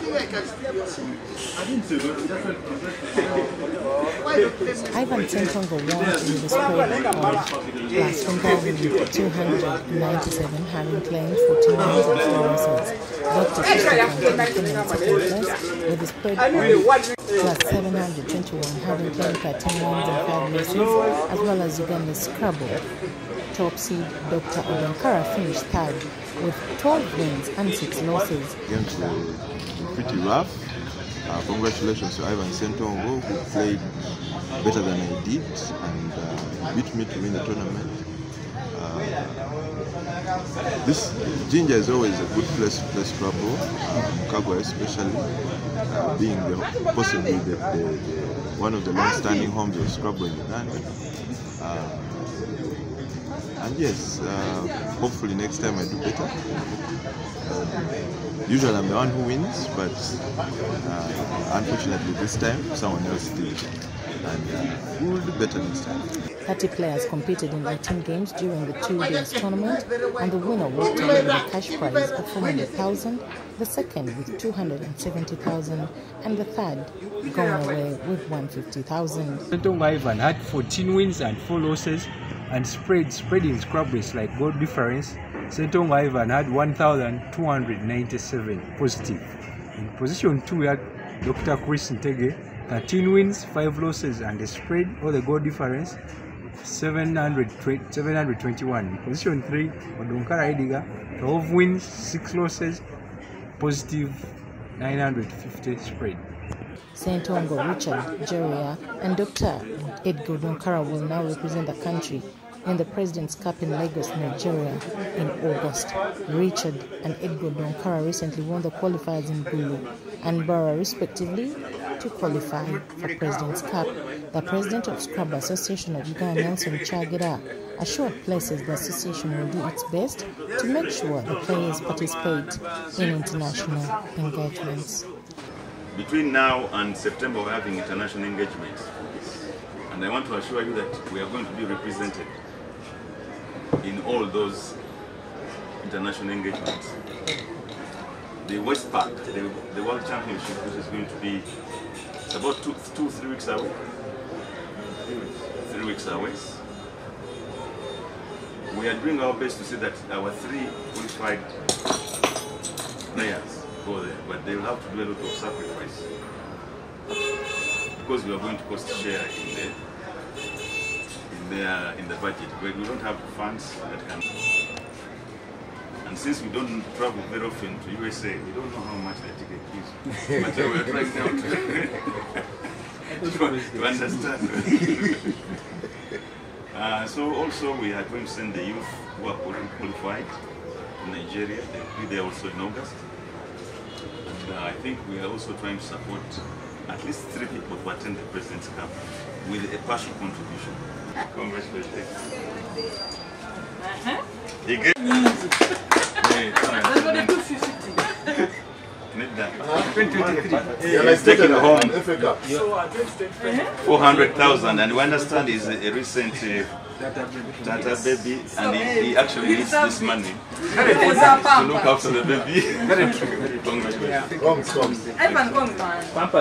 Ivan Sentongo won with a spread of plus 1,297, having claimed 14 wins and 4 losses. Dr. Christopher came in second place with a spread of plus 721, having claimed 13 wins and 5 losses, as well as Uganda's Scrabble. Top seed Dr. Odonkara finished third with 12 wins and 6 losses. Games were pretty rough. Congratulations to Ivan Sentongo, who played better than I did and beat me to win the tournament. This Jinja is always a good place to play Scrabble, Mukagwa especially, being possibly one of the long-standing homes of Scrabble in Uganda. And yes, hopefully next time I do better. Usually I'm the one who wins, but unfortunately this time someone else did. And we'll do better next time. 30 players competed in 18 games during the 2-day tournament, and the winner walked away with a cash prize of 400,000, the second with 270,000, and the third going away with 150,000. Sentongo Ivan had 14 wins and 4 losses, and spread in Scrabble is like goal difference. Sentongo Ivan had 1,297 positive. In position 2 we had Dr. Chris Ntege, 13 wins, 5 losses, and the spread or the goal difference 721. In position 3, Odonkara Edgar, 12 wins, 6 losses, positive 950 spread. Sentongo, Richard, Jeria, and Dr. Edgar Odonkara will now represent the country in the President's Cup in Lagos, Nigeria in August. Richard and Edgar Odonkara recently won the qualifiers in Gulu and Bara respectively to qualify for President's Cup. The President of Scrabble Association of Uganda, Nelson Chagira, assured players the association will do its best to make sure the players participate in international engagements. Between now and September we're having international engagements, and I want to assure you that we are going to be represented in all those international engagements. The West Park, the World Championship, which is going to be about 3 weeks away. 3 weeks away. We are doing our best to see that our 3 qualified players go there, but they will have to do a lot of sacrifice because we are going to cost share in the budget. But we don't have funds that can. And since we don't travel very often to USA, we don't know how much the ticket is. But we are trying now to understand. So also we are going to send the youth who are qualified to Nigeria. They will be there also in August. And I think we are also trying to support at least 3 people to attend the President's Cup with a partial contribution. Congratulations. He's taking home 400,000, and we understand he's a recent Tata baby, and he actually needs this money to look after the baby. Congratulations.